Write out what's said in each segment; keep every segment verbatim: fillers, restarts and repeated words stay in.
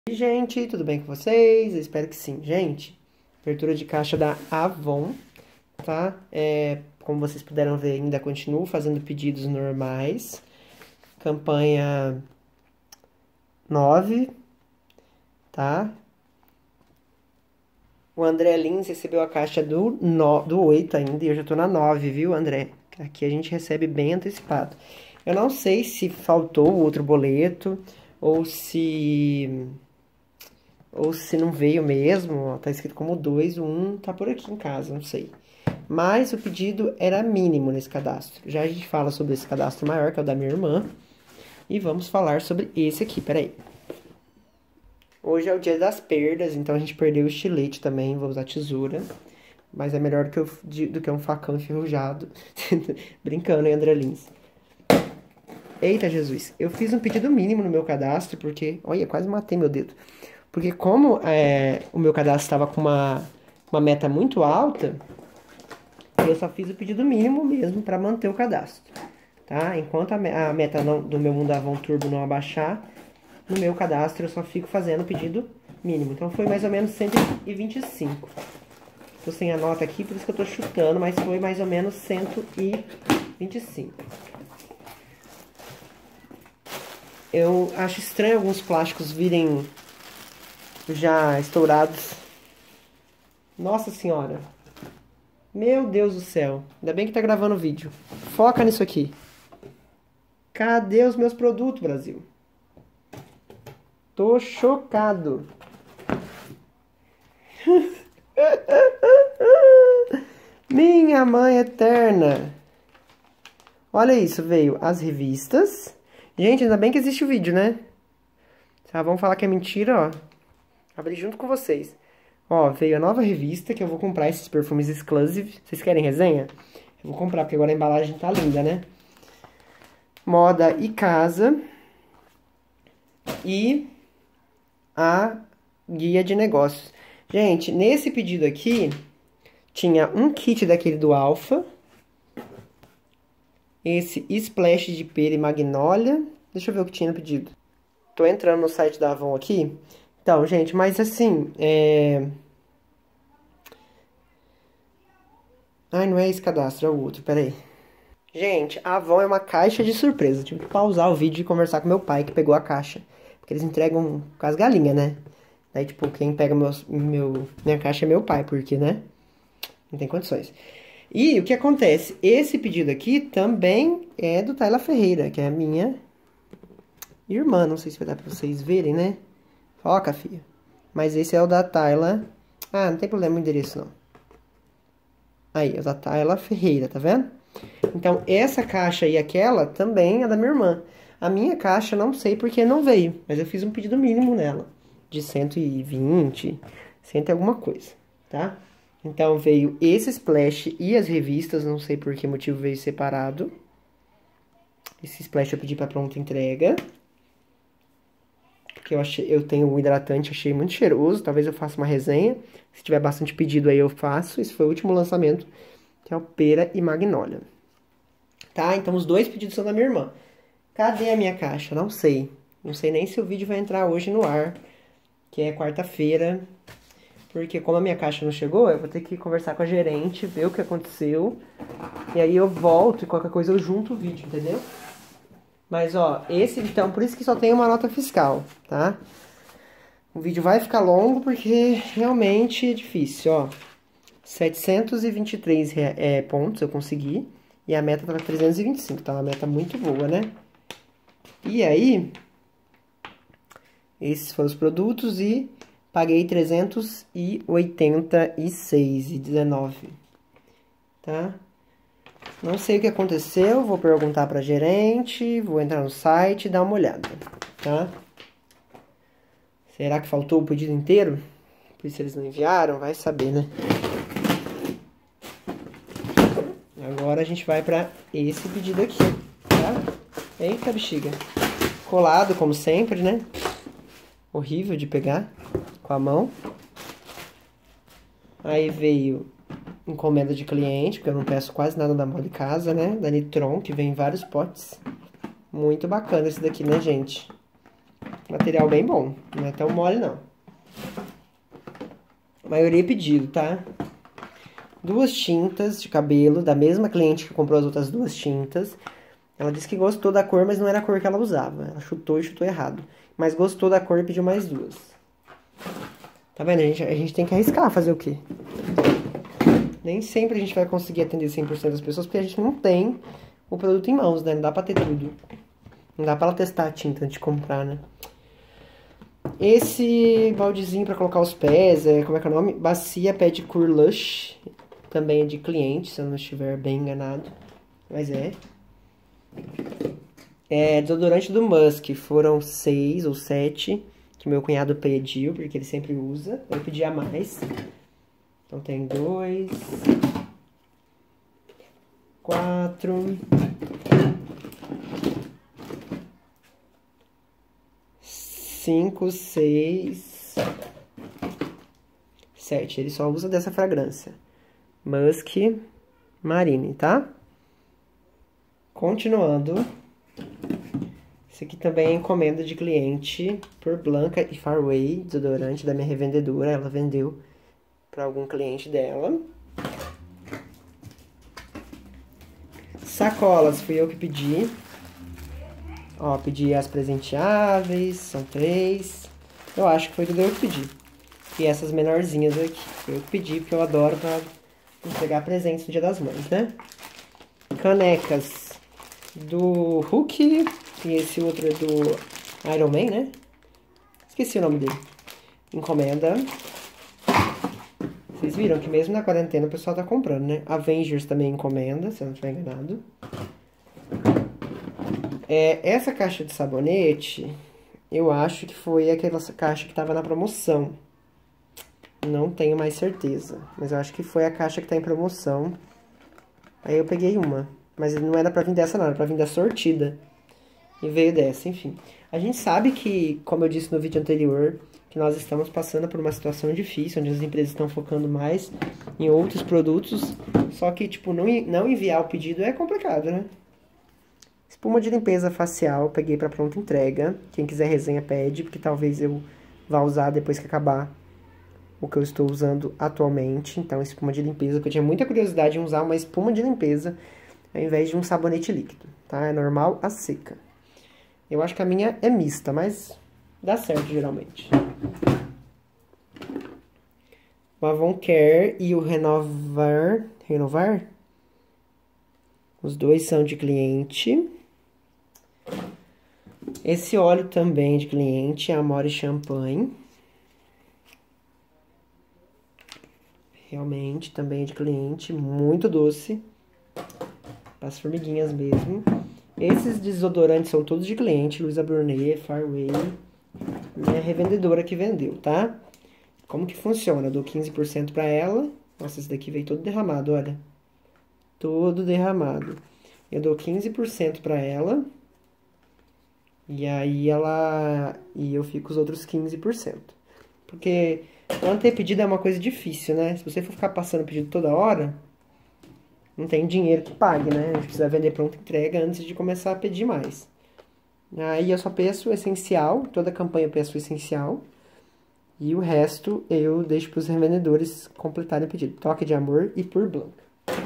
E, gente, tudo bem com vocês? Eu espero que sim, gente. Abertura de caixa da Avon, tá? É, como vocês puderam ver, ainda continuo fazendo pedidos normais. Campanha nove, tá? O André Lins recebeu a caixa do, no, do oito ainda, e eu já tô na nove, viu, André? Aqui a gente recebe bem antecipado. Eu não sei se faltou outro boleto, ou se... ou se não veio mesmo, ó, tá escrito como dois, o um tá por aqui em casa, não sei. Mas o pedido era mínimo nesse cadastro. Já a gente fala sobre esse cadastro maior, que é o da minha irmã. E vamos falar sobre esse aqui, peraí. Hoje é o dia das perdas, então a gente perdeu o estilete também, vou usar tesoura. Mas é melhor do que, eu, de, do que um facão enferrujado. Brincando, hein, André Lins? Eita, Jesus. Eu fiz um pedido mínimo no meu cadastro, porque... Olha, quase matei meu dedo. Porque como é, o meu cadastro estava com uma, uma meta muito alta, eu só fiz o pedido mínimo mesmo para manter o cadastro. Tá? Enquanto a, a meta não, do meu Mundo Avon Turbo não abaixar, no meu cadastro eu só fico fazendo o pedido mínimo. Então foi mais ou menos cento e vinte e cinco. Tô sem a nota aqui, por isso que eu tô chutando, mas foi mais ou menos cento e vinte e cinco. Eu acho estranho alguns plásticos virem já estourados. Nossa senhora. Meu Deus do céu. Ainda bem que tá gravando o vídeo. Foca nisso aqui. Cadê os meus produtos, Brasil? Tô chocado. Minha mãe eterna. Olha isso, veio as revistas. Gente, ainda bem que existe o vídeo, né? Tá, vamos falar que é mentira, ó. Abri junto com vocês. Ó, veio a nova revista, que eu vou comprar esses perfumes exclusive. Vocês querem resenha? Eu vou comprar, porque agora a embalagem tá linda, né? Moda e casa. E a guia de negócios. Gente, nesse pedido aqui, tinha um kit daquele do Alpha. Esse splash de pera e magnólia. Deixa eu ver o que tinha no pedido. Tô entrando no site da Avon aqui. Então, gente, mas assim, é... Ai, não é esse cadastro, é o outro, peraí. Gente, a Avon é uma caixa de surpresa. Tive que pausar o vídeo e conversar com meu pai, que pegou a caixa. Porque eles entregam com as galinhas, né? Daí, tipo, quem pega meus, meu, minha caixa é meu pai, porque, né? Não tem condições. E o que acontece? Esse pedido aqui também é do Tayla Ferreira, que é a minha irmã. Não sei se vai dar pra vocês verem, né? Foca, filha. Mas esse é o da Tayla. Ah, não tem problema o endereço, não. Aí, é o da Tayla Ferreira, tá vendo? Então, essa caixa e aquela também é da minha irmã. A minha caixa, não sei porque não veio. Mas eu fiz um pedido mínimo nela. De cento e vinte, cem e alguma coisa, tá? Então, veio esse splash e as revistas. Não sei por que motivo veio separado. Esse splash eu pedi pra pronta entrega. Que eu, achei, eu tenho um hidratante, achei muito cheiroso. Talvez eu faça uma resenha. Se tiver bastante pedido aí, eu faço. Esse foi o último lançamento, que é o pera e magnólia. Tá? Então, os dois pedidos são da minha irmã. Cadê a minha caixa? Não sei. Não sei nem se o vídeo vai entrar hoje no ar, que é quarta-feira. Porque como a minha caixa não chegou, eu vou ter que conversar com a gerente, ver o que aconteceu. E aí eu volto e qualquer coisa eu junto o vídeo, entendeu? Mas, ó, esse, então, por isso que só tem uma nota fiscal, tá? O vídeo vai ficar longo porque realmente é difícil, ó. setecentos e vinte e três é, pontos eu consegui. E a meta tá trezentos e vinte e cinco, tá? Uma meta muito boa, né? E aí, esses foram os produtos e paguei trezentos e oitenta e seis reais e dezenove, tá? Não sei o que aconteceu, vou perguntar pra gerente, vou entrar no site e dar uma olhada, tá? Será que faltou o pedido inteiro? Por isso eles não enviaram? Vai saber, né? Agora a gente vai pra esse pedido aqui, tá? Eita, bexiga. Colado, como sempre, né? Horrível de pegar com a mão. Aí veio encomenda de cliente, porque eu não peço quase nada da moda de casa, né? Da Nitron, que vem em vários potes. Muito bacana esse daqui, né, gente? Material bem bom, não é tão mole não. A maioria é pedido, tá? Duas tintas de cabelo, da mesma cliente que comprou as outras duas tintas. Ela disse que gostou da cor, mas não era a cor que ela usava. Ela chutou e chutou errado. Mas gostou da cor e pediu mais duas. Tá vendo? A gente, a gente tem que arriscar fazer o quê? Nem sempre a gente vai conseguir atender cem por cento das pessoas, porque a gente não tem o produto em mãos, né? Não dá pra ter tudo. Não dá pra ela testar a tinta antes de comprar, né? Esse baldezinho pra colocar os pés, é, como é que é o nome? Bacia Pedicure Lush. Também é de cliente, se eu não estiver bem enganado. Mas é. É, desodorante do Musk. Foram seis ou sete que meu cunhado pediu, porque ele sempre usa. Eu pedi a mais. Então tem dois, quatro, cinco, seis, sete. Ele só usa dessa fragrância. Musk Marine, tá? Continuando. Esse aqui também é encomenda de cliente por Blanca e Farway, desodorante da minha revendedora. Ela vendeu para algum cliente dela. Sacolas, fui eu que pedi. Ó, pedi as presenteáveis, são três. Eu acho que foi tudo eu que pedi. E essas menorzinhas aqui, foi eu que pedi, porque eu adoro pra entregar presentes no Dia das Mães, né? Canecas do Hulk, e esse outro é do Iron Man, né? Esqueci o nome dele. Encomenda. Vocês viram que mesmo na quarentena o pessoal tá comprando, né? Avengers também encomenda, se eu não estiver enganado. É, essa caixa de sabonete, eu acho que foi aquela caixa que tava na promoção. Não tenho mais certeza, mas eu acho que foi a caixa que tá em promoção. Aí eu peguei uma, mas não era pra vir dessa não, era pra vir da sortida. E veio dessa, enfim. A gente sabe que, como eu disse no vídeo anterior, que nós estamos passando por uma situação difícil, onde as empresas estão focando mais em outros produtos. Só que, tipo, não, não enviar o pedido é complicado, né? Espuma de limpeza facial, peguei pra pronta entrega. Quem quiser resenha pede, porque talvez eu vá usar depois que acabar o que eu estou usando atualmente. Então, espuma de limpeza, porque eu tinha muita curiosidade em usar uma espuma de limpeza ao invés de um sabonete líquido, tá? É normal a seca. Eu acho que a minha é mista, mas dá certo geralmente. O Avon Care e o Renovar... Renovar? Os dois são de cliente. Esse óleo também é de cliente, Amore Champagne. Realmente, também é de cliente, muito doce. Para as formiguinhas mesmo. Esses desodorantes são todos de cliente, Luisa Brunet, Farway. Minha revendedora que vendeu, tá? Como que funciona? Eu dou quinze por cento para ela. Nossa, esse daqui veio todo derramado, olha. Todo derramado. Eu dou quinze por cento para ela. E aí ela... E eu fico os outros quinze por cento. Porque manter pedido é uma coisa difícil, né? Se você for ficar passando pedido toda hora, não tem dinheiro que pague, né? A gente precisa vender pronta entrega antes de começar a pedir mais. Aí eu só peço o essencial, toda campanha eu peço o essencial. E o resto eu deixo para os revendedores completarem o pedido. Toque de Amor e Por Blanca.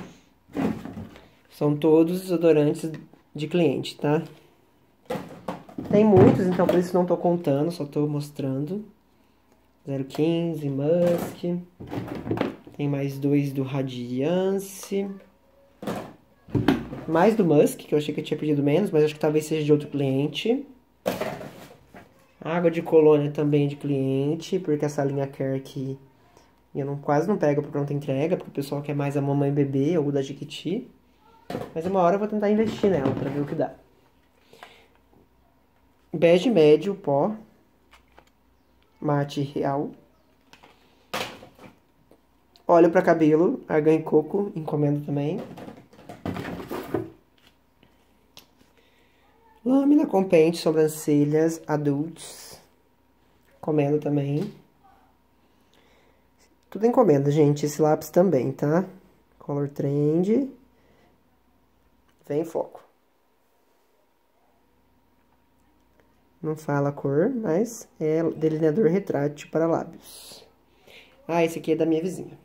São todos desodorantes de cliente, tá? Tem muitos, então por isso não tô contando, só tô mostrando. zero quinze, Musk. Tem mais dois do Radiance. Mais do Musk, que eu achei que eu tinha pedido menos, mas acho que talvez seja de outro cliente. Água de colônia também de cliente, porque essa linha Care aqui eu não, quase não pego pra pronta entrega, porque o pessoal quer mais a mamãe bebê ou da Jiquiti. Mas uma hora eu vou tentar investir nela pra ver o que dá. Bege médio, pó. Mate real. Óleo pra cabelo, argan e coco, encomenda também. Lâmina com pente, sobrancelhas, adults. Encomenda também. Tudo encomenda, gente. Esse lápis também, tá? Color Trend. Vem em foco. Não fala a cor, mas é delineador retrátil para lábios. Ah, esse aqui é da minha vizinha.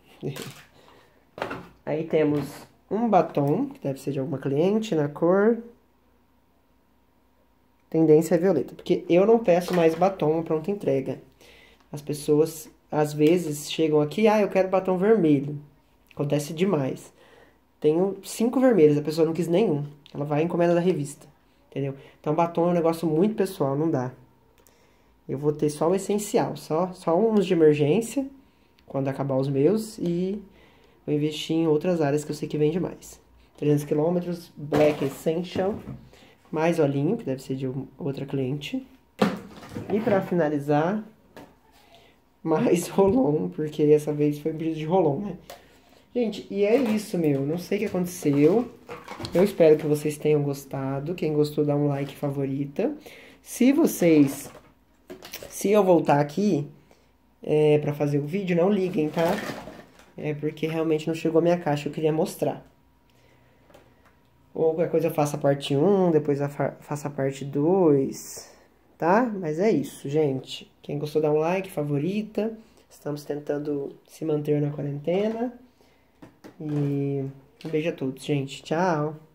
Aí temos um batom, que deve ser de alguma cliente, na cor... Tendência é violeta, porque eu não peço mais batom pronta entrega. As pessoas, às vezes, chegam aqui, ah, eu quero batom vermelho. Acontece demais. Tenho cinco vermelhos, a pessoa não quis nenhum. Ela vai e encomenda da revista, entendeu? Então, batom é um negócio muito pessoal, não dá. Eu vou ter só o essencial, só, só uns de emergência, quando acabar os meus, e vou investir em outras áreas que eu sei que vende mais. trezentos quilômetros, Black Essential, mais olhinho, que deve ser de outra cliente. E pra finalizar, mais Rolon, porque essa vez foi um pedido de Rolon, né? Gente, e é isso, meu. Não sei o que aconteceu. Eu espero que vocês tenham gostado. Quem gostou, dá um like, favorita. Se vocês... Se eu voltar aqui é, pra fazer o vídeo, não liguem, tá? É porque realmente não chegou a minha caixa, eu queria mostrar. Ou qualquer coisa eu faço a parte um, depois eu faço a parte dois, tá? Mas é isso, gente. Quem gostou, dá um like, favorita. Estamos tentando se manter na quarentena. E um beijo a todos, gente. Tchau!